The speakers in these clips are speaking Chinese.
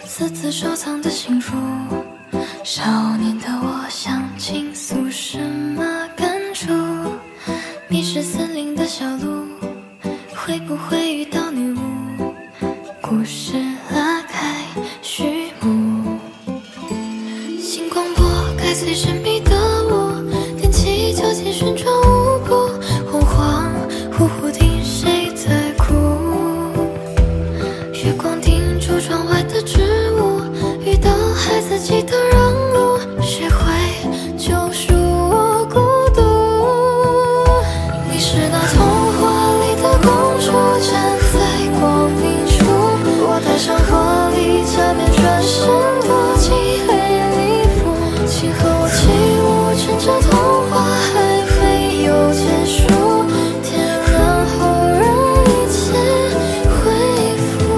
私自收藏的信书，少年的我想倾诉什么感触？迷失森林的小路，会不会遇到女巫？故事拉开序幕，星光拨开最神秘的我，踮起脚尖旋转舞步，恍恍惚惚听谁在哭？月光映出窗外的植物，遇到孩子气的让路，谁会救赎我孤独？你是那童话里的公主，站在光明处，我戴上华丽假面，转身躲进黑礼服。请和我起舞，趁着童话还没有结束，天亮后让一切恢复。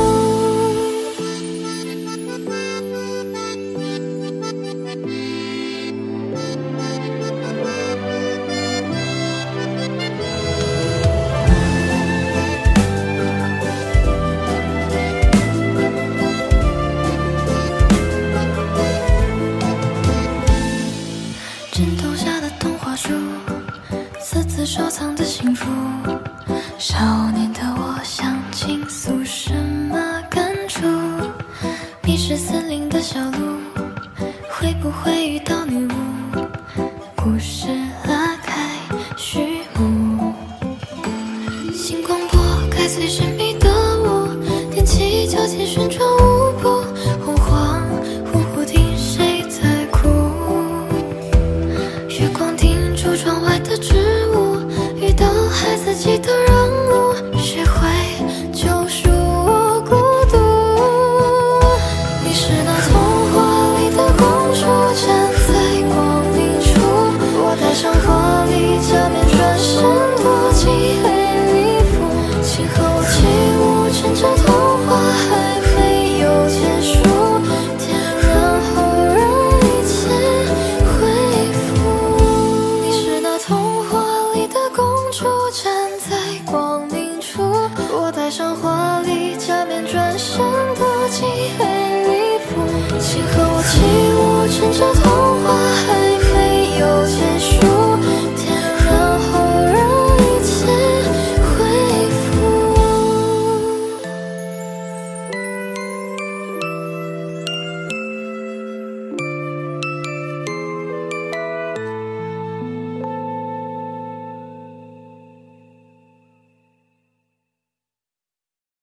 枕头下的童话书，私自收藏的信书，少年的我想倾诉什么感触？迷失森林的小路，会不会遇到女巫？故事拉开序幕，星光拨开最神秘的我，踮起脚尖旋转舞步，恍恍惚惚听谁在哭？月光映出窗外的植物，遇到孩子气的让路，谁会救赎我孤独？你是那童话里的公主，站在光明处，我戴上华丽假面，转身躲进黑礼服。请和我起舞，趁着童话还没有结束，天亮后让一切恢复。你是那童话里的公主，站在光明处，我戴上华丽假面，转身躲进黑礼服。请和我起舞，趁着童